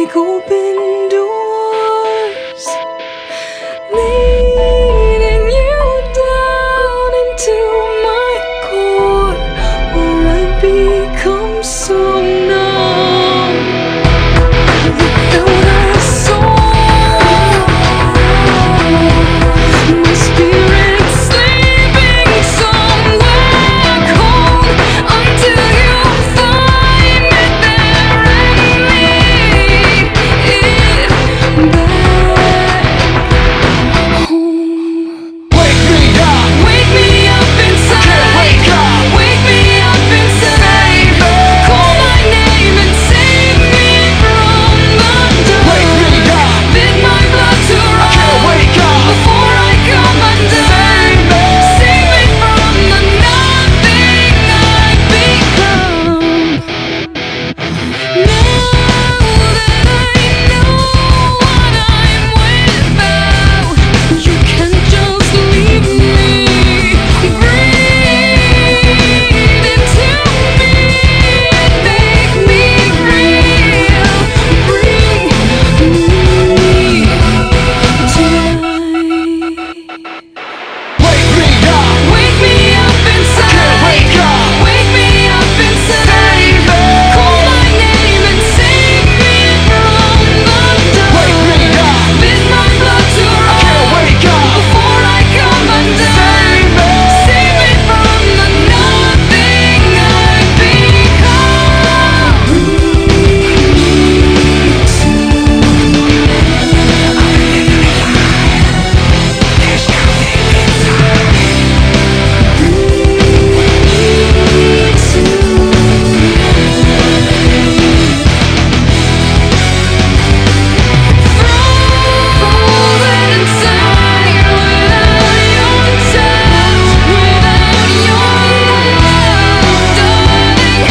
like open doors, leading you down into my core, where I become so numb without a soul. My spirit sleeping somewhere cold until you find me there and lead it back home. Wake me up! Wake me up inside. Can't wake up! Wake me up inside. Call my name and save me from the dark. Wake me up! Bid my blood to run Can't wake up! before I come undone. Save me from the nothing I've become. Now that I know what I'm without, you can't just leave me. Breathe into me and make me real. Bring me tonight. Wake me up! Wake me up inside. Can't wake up! Wake me up inside. Call my name and save me from the dark. Wake me up! Bid my blood to run Can't wake up! before I come undone. Save me from the nothing I've frozen inside without your touch, without your love, darling.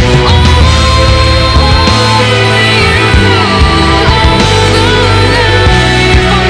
Only you hold the life of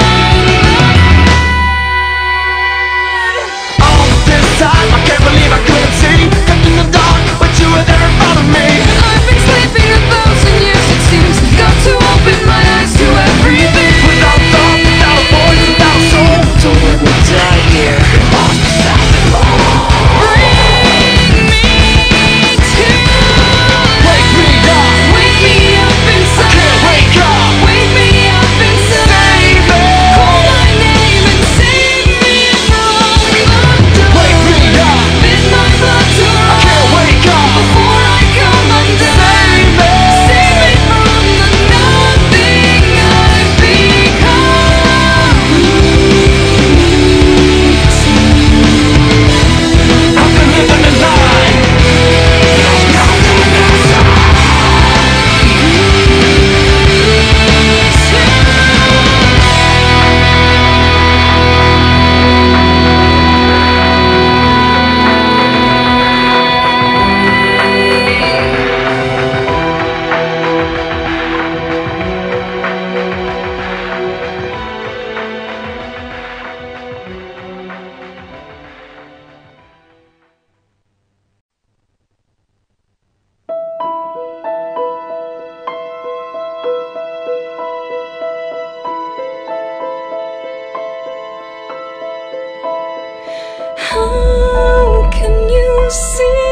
mine. All this time, I can't believe I couldn't see. Kept in the dark, but you were there in front of me. I've been sleeping 1,000 years, it seems. Got to open my eyes to everything. Without thought, without a voice, without a soul. So when we die here, lost without the law. Bring me to Wake me up! wake me up inside. Can't wake up! Wake me up inside. Call my name and save me from the dark. Wake me up! Bid my blood to run Can't wake up! before I come undone. Save me from the nothing I've become. I've been living a lie. There's nothing inside. How can you see